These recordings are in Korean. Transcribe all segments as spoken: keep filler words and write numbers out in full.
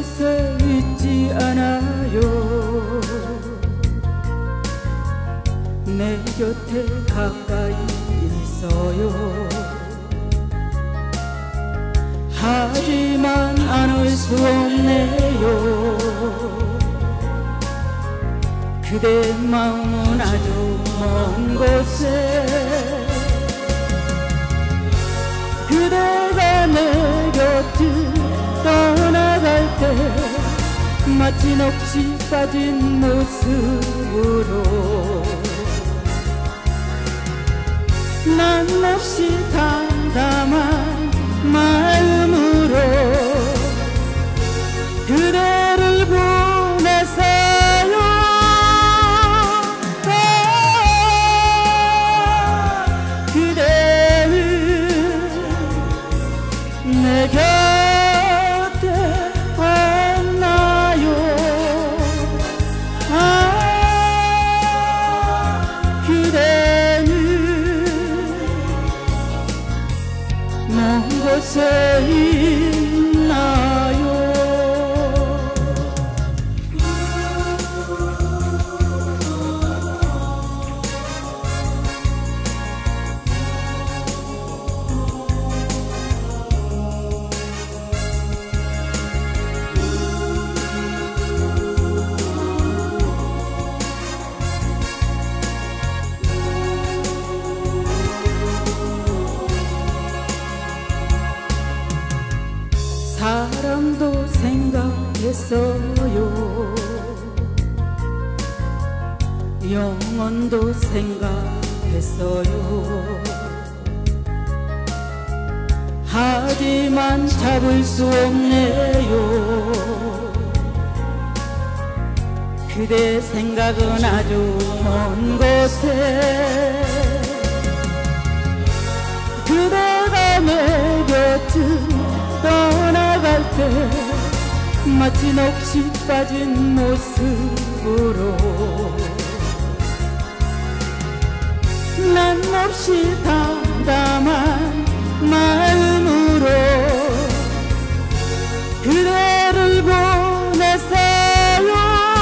곳에 있지 않아요. 내 곁에 가까이 있어요. 하지만 안을 수 없네요. 그대 마음은 아주 먼 곳에, 그대가 내 곁을 떠나갈 때 마치 넋이 빠진 모습으로 난 몹시 담담한 마음으로 그대를 보냈어요. 그대는 내 곁에 없나요? 아, 그대는 먼 곳에 있나요? 사랑도 생각했어요. 영원도 생각했어요. 하지만 잡을 수 없네요. 그대 생각은 아주 먼 곳에, 그대가 내 곁을 떠나갈 때 마치 넋이 빠진 모습으로 난 몹시 담담한 마음으로 그대를 보냈어요.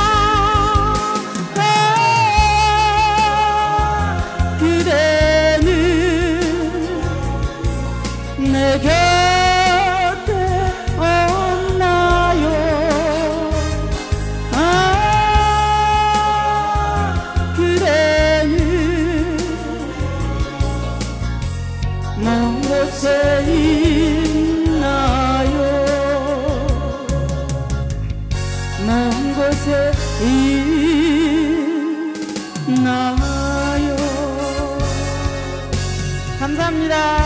아, 그대는 내 곁에 없나요? 아, 그대는 먼 곳에 있나요? 먼 곳에 있나요? 감사합니다.